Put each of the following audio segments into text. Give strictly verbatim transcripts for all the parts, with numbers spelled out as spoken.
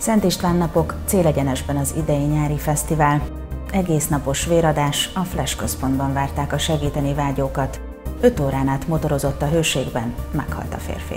Szent István napok célegyenesben az idei nyári fesztivál. Egész napos véradás, a Flash központban várták a segíteni vágyókat. Öt órán át motorozott a hőségben, meghalt a férfi.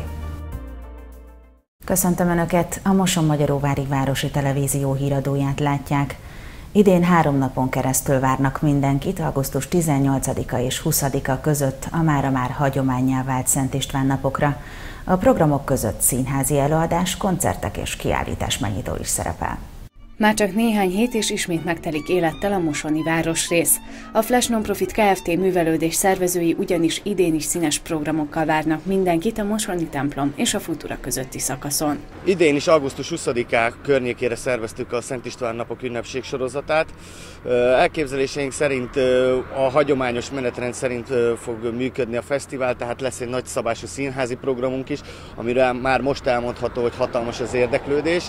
Köszöntöm Önöket, a Mosonmagyaróvári Városi Televízió híradóját látják. Idén három napon keresztül várnak mindenkit augusztus tizennyolcadika és huszadika között a mára már hagyománnyá vált Szent István napokra. A programok között színházi előadás, koncertek és kiállítás megnyitó is szerepel. Már csak néhány hét és ismét megtelik élettel a mosoni városrész. A Flash Nonprofit Kft. Művelődés szervezői ugyanis idén is színes programokkal várnak mindenkit a Mosoni templom és a Futura közötti szakaszon. Idén is augusztus huszadika környékére szerveztük a Szent István napok ünnepség sorozatát. Elképzeléseink szerint a hagyományos menetrend szerint fog működni a fesztivál, tehát lesz egy nagyszabású színházi programunk is, amire már most elmondható, hogy hatalmas az érdeklődés.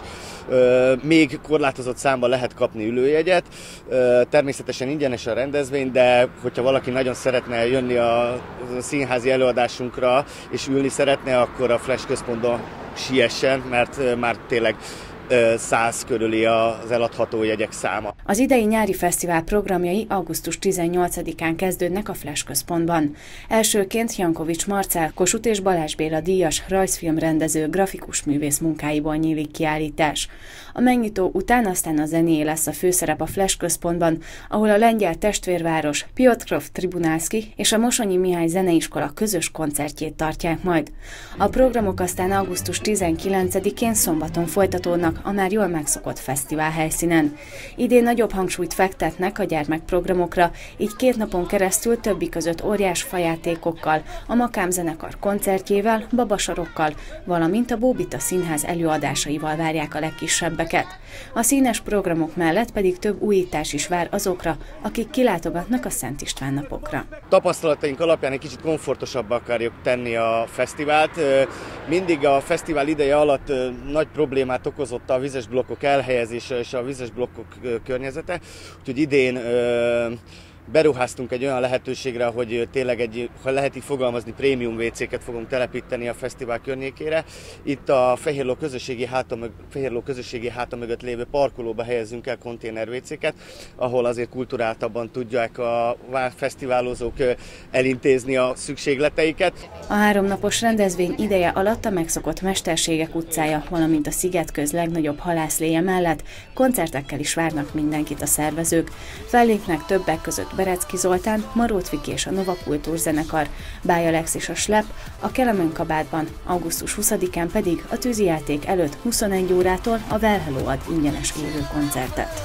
Még korlátozott számban lehet kapni ülőjegyet, természetesen ingyenes a rendezvény, de hogyha valaki nagyon szeretne jönni a színházi előadásunkra és ülni szeretne, akkor a Flash központban siessen, mert már tényleg száz körüli az eladható jegyek száma. Az idei nyári fesztivál programjai augusztus tizennyolcadikán kezdődnek a Flash központban. Elsőként Jankovics Marcell, Kossuth és Balázs Béla díjas rajzfilmrendező, grafikus művész munkáiból nyílik kiállítás. A megnyitó után aztán a zené lesz a főszerep a Flash központban, ahol a lengyel testvérváros Piotrków Tribunalski és a Mosonyi Mihály Zeneiskola közös koncertjét tartják majd. A programok aztán augusztus tizenkilencedikén szombaton folytatódnak a már jól megszokott fesztivál helyszínen. Idén nagyobb hangsúlyt fektetnek a gyermekprogramokra, így két napon keresztül többi között óriás fajátékokkal, a Makám zenekar koncertjével, babasarokkal, valamint a Bóbita Színház előadásaival várják a legkisebbeket. A színes programok mellett pedig több újítás is vár azokra, akik kilátogatnak a Szent István napokra. Tapasztalataink alapján egy kicsit komfortosabbá akarjuk tenni a fesztivált. Mindig a fesztivál ideje alatt nagy problémát okozott a vizes blokkok elhelyezése és a vizes blokkok környezete, úgyhogy idén beruháztunk egy olyan lehetőségre, hogy tényleg egy, ha lehet így fogalmazni, prémium vécéket fogunk telepíteni a fesztivál környékére. Itt a Fehérló közösségi háta, Fehérló közösségi háta mögött lévő parkolóba helyezzünk el konténer vécéket, ahol azért kulturáltabban tudják a fesztiválozók elintézni a szükségleteiket. A háromnapos rendezvény ideje alatt a megszokott Mesterségek utcája, valamint a Szigetköz legnagyobb halászléje mellett koncertekkel is várnak mindenkit a szervezők. Fellépnek többek között Berecki Zoltán, Marót Viki és a Nova Kultúr zenekar, Bája Lex és a Slep, a Kelemen kabátban, augusztus huszadikán pedig a tűzijáték előtt huszonegy órától a Well Hello ad ingyenes élő koncertet.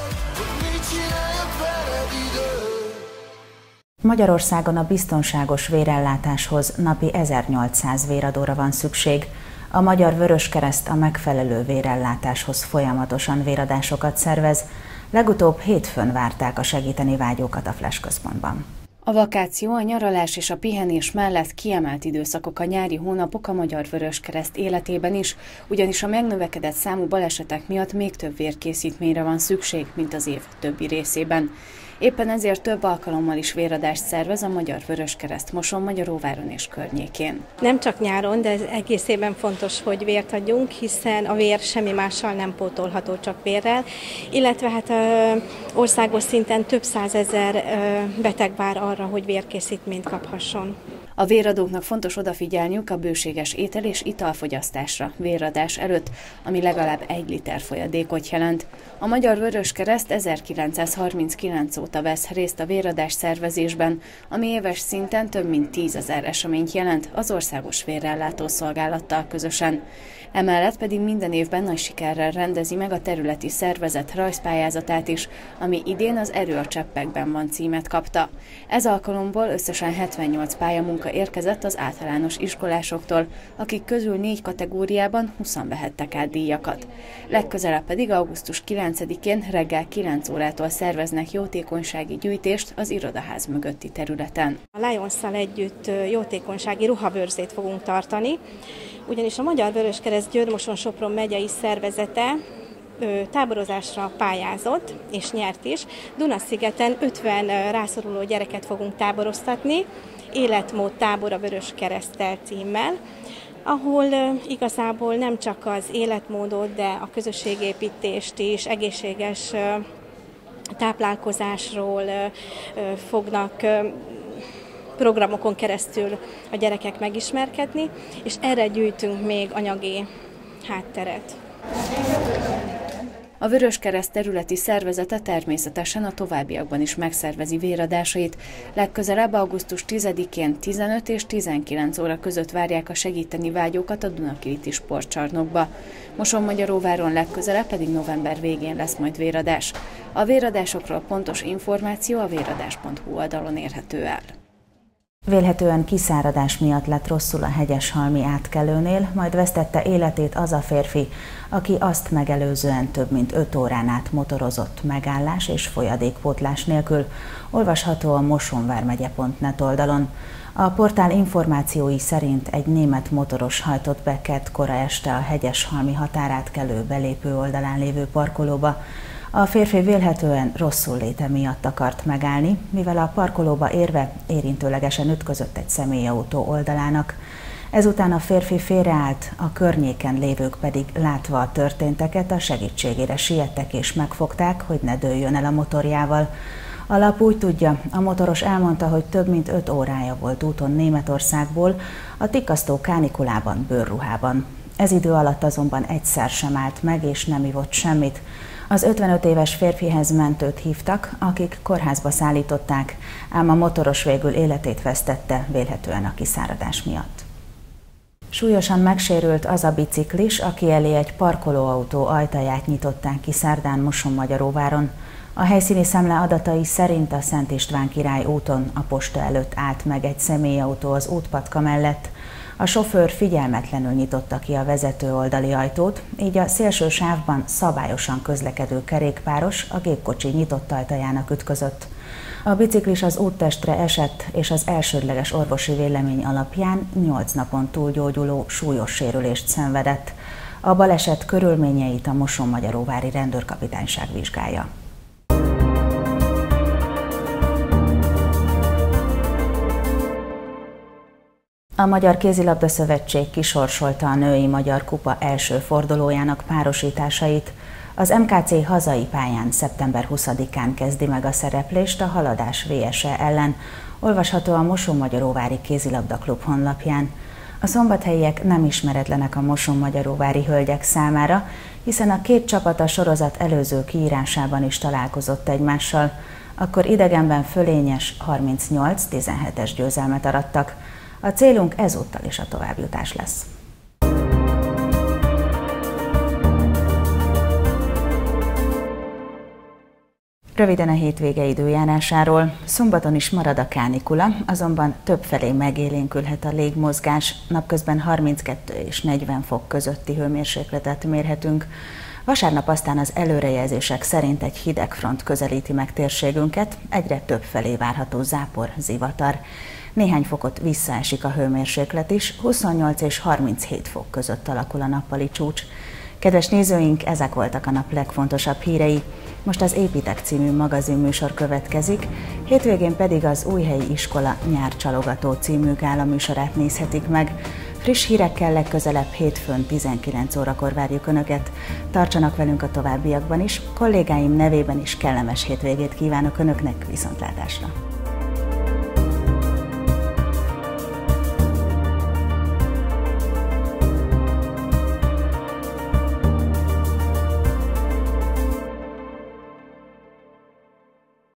Magyarországon a biztonságos vérellátáshoz napi ezernyolcszáz véradóra van szükség. A Magyar Vöröskereszt a megfelelő vérellátáshoz folyamatosan véradásokat szervez. Legutóbb hétfőn várták a segíteni vágyókat a Flash központban. A vakáció, a nyaralás és a pihenés mellett kiemelt időszakok a nyári hónapok a Magyar Vöröskereszt életében is, ugyanis a megnövekedett számú balesetek miatt még több vérkészítményre van szükség, mint az év többi részében. Éppen ezért több alkalommal is véradást szervez a Magyar Vöröskereszt Mosonmagyaróváron és környékén. Nem csak nyáron, de ez egész évben fontos, hogy vért adjunk, hiszen a vér semmi mással nem pótolható, csak vérrel, illetve hát ö, országos szinten több százezer ö, beteg vár arra, hogy vérkészítményt kaphasson. A véradóknak fontos odafigyelniük a bőséges étel és italfogyasztásra véradás előtt, ami legalább egy liter folyadékot jelent. A Magyar Vöröskereszt ezerkilencszázharminckilenc óta vesz részt a véradás szervezésben, ami éves szinten több mint tízezer eseményt jelent az Országos Vérellátó Szolgálattal közösen. Emellett pedig minden évben nagy sikerrel rendezi meg a területi szervezet rajzpályázatát is, ami idén az Erő a cseppekben van címet kapta. Ez alkalomból összesen hetvennyolc pályamunka érkezett az általános iskolásoktól, akik közül négy kategóriában húszan vehettek át díjakat. Legközelebb pedig augusztus kilencedikén reggel kilenc órától szerveznek jótékonysági gyűjtést az irodaház mögötti területen. A Lions-szal együtt jótékonysági ruhabőrzét fogunk tartani, ugyanis a Magyar Vöröskereszt Győr-Moson-Sopron megyei szervezete táborozásra pályázott, és nyert is. Dunaszigeten ötven rászoruló gyereket fogunk táboroztatni, életmód tábor a Vöröskereszttel címmel. ahol igazából nem csak az életmódot, de a közösségépítést is, egészséges táplálkozásról fognak programokon keresztül a gyerekek megismerkedni, és erre gyűjtünk még anyagi hátteret. A Vöröskereszt területi szervezete természetesen a továbbiakban is megszervezi véradásait. Legközelebb augusztus tizedikén tizenöt és tizenkilenc óra között várják a segíteni vágyókat a Dunakiliti sportcsarnokba. Mosonmagyaróváron legközelebb pedig november végén lesz majd véradás. A véradásokról pontos információ a véradás pont hu oldalon érhető el. Vélhetően kiszáradás miatt lett rosszul a Hegyeshalmi átkelőnél, majd vesztette életét az a férfi, aki azt megelőzően több mint öt órán át motorozott megállás és folyadékpótlás nélkül. Olvasható a mosonvár vármegye pont net oldalon. A portál információi szerint egy német motoros hajtott be kedd kora este a Hegyeshalmi határátkelő belépő oldalán lévő parkolóba. A férfi vélhetően rosszul léte miatt akart megállni, mivel a parkolóba érve érintőlegesen ütközött egy személyautó oldalának. Ezután a férfi félreállt, a környéken lévők pedig látva a történteket a segítségére siettek és megfogták, hogy ne dőljön el a motorjával. A lap úgy tudja, a motoros elmondta, hogy több mint öt órája volt úton Németországból, a tikasztó kánikulában, bőrruhában. Ez idő alatt azonban egyszer sem állt meg és nem ivott semmit. Az ötvenöt éves férfihez mentőt hívtak, akik kórházba szállították, ám a motoros végül életét vesztette, vélhetően a kiszáradás miatt. Súlyosan megsérült az a biciklis, aki elé egy parkolóautó ajtaját nyitották ki szerdán Mosonmagyaróváron. A helyszíni szemle adatai szerint a Szent István Király úton a posta előtt állt meg egy személyautó az útpatka mellett. A sofőr figyelmetlenül nyitotta ki a vezető oldali ajtót, így a szélső sávban szabályosan közlekedő kerékpáros a gépkocsi nyitott ajtajának ütközött. A biciklis az úttestre esett, és az elsődleges orvosi vélemény alapján nyolc napon túl gyógyuló súlyos sérülést szenvedett. A baleset körülményeit a Mosonmagyaróvári rendőrkapitányság vizsgálja. A Magyar Kézilabda Szövetség kisorsolta a női Magyar Kupa első fordulójának párosításait. Az em ká cé hazai pályán szeptember huszadikán kezdi meg a szereplést a Haladás vé es e ellen, olvasható a Mosonmagyaróvári Kézilabda Klub honlapján. A szombathelyiek nem ismeretlenek a mosonmagyaróvári hölgyek számára, hiszen a két csapat a sorozat előző kiírásában is találkozott egymással, akkor idegenben fölényes harmincnyolc tizenhetes győzelmet arattak. A célunk ezúttal is a továbbjutás lesz. Röviden a hétvége időjárásáról. Szombaton is marad a kánikula, azonban többfelé megélénkülhet a légmozgás, napközben harminckettő és negyven fok közötti hőmérsékletet mérhetünk. Vasárnap aztán az előrejelzések szerint egy hideg front közelíti meg térségünket, egyre többfelé várható zápor, zivatar. Néhány fokot visszaesik a hőmérséklet is, huszonnyolc és harminchét fok között alakul a nappali csúcs. Kedves nézőink, ezek voltak a nap legfontosabb hírei. Most az Építek című magazinműsor következik, hétvégén pedig az Újhelyi Iskola Nyárcsalogató című gála műsorát nézhetik meg. Friss hírekkel legközelebb hétfőn tizenkilenc órakor várjuk Önöket. Tartsanak velünk a továbbiakban is, kollégáim nevében is kellemes hétvégét kívánok Önöknek, viszontlátásra!